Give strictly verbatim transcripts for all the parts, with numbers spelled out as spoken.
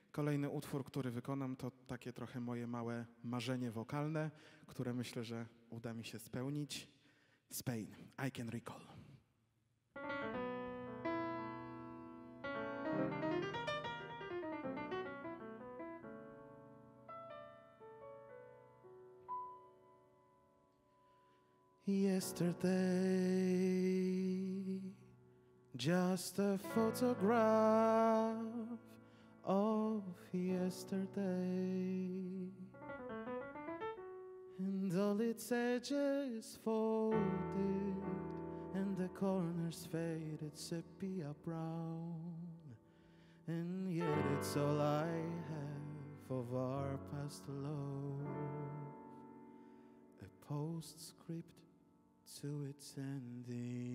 Kolejny utwór, który wykonam, to takie trochę moje małe marzenie wokalne, które myślę, że uda mi się spełnić. Spain, I Can Recall. Yesterday, just a photograph of yesterday, and all its edges folded and the corners faded sepia brown, and yet it's all I have of our past love, a postscript to its ending.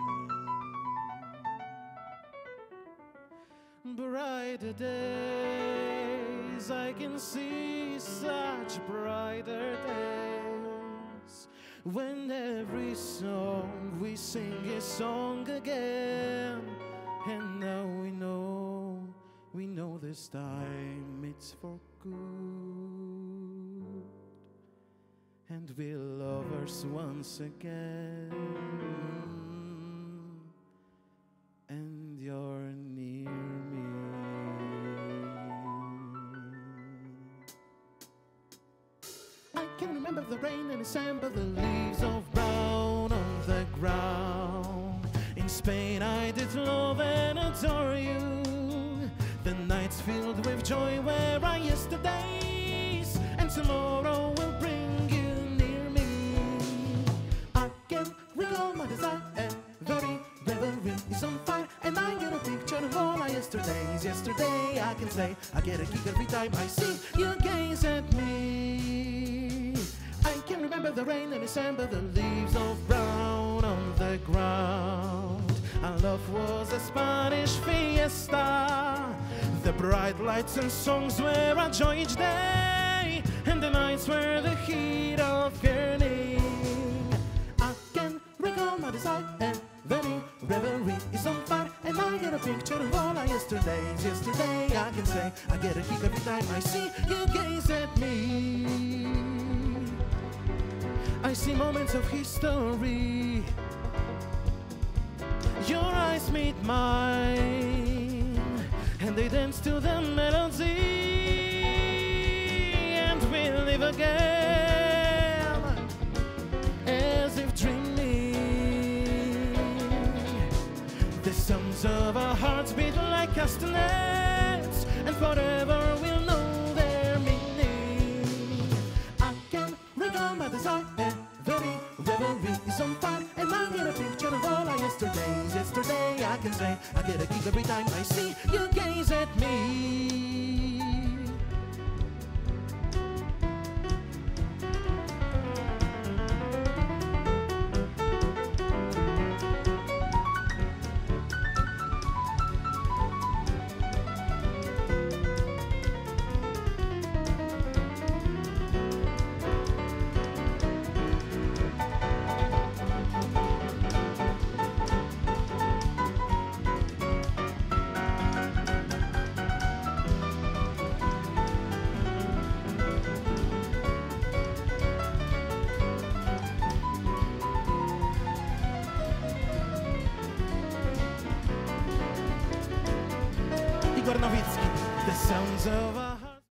Brighter days, I can see such brighter days, when every song we sing is song again. And now we know, we know this time it's for good, and we're lovers once again, and you're near me. I can remember the rain and December, the leaves of brown on the ground. In Spain I did love and adore you, the nights filled with joy where our yesterdays and tomorrow will bring you near me. I can recall my desire, every reverie is on fire, and I get a picture of all our yesterdays. Yesterday I can say, I get a kick every time I see you gaze at me. I can remember the rain in December, the leaves of brown on the ground. Our love was a Spanish fiesta, the bright lights and songs were our joy each day, and the nights were the heat of yearning. I can recall my desire, every reverie is on fire, and I get a picture of all our yesterdays. Yesterday I can say, I get a kick every time I see you gaze at me. I see moments of history, your eyes meet mine, and they dance to the melody, and we live again as if dreaming. The sounds of our hearts beat like castanets, and forever we'll know their meaning. I can recall my desire, every reverie is on fire, and I get a picture of all our yesterdays. Yesterday I can say, I get a kick every time I see you gaze at me. Igor Nowicki, the sounds of a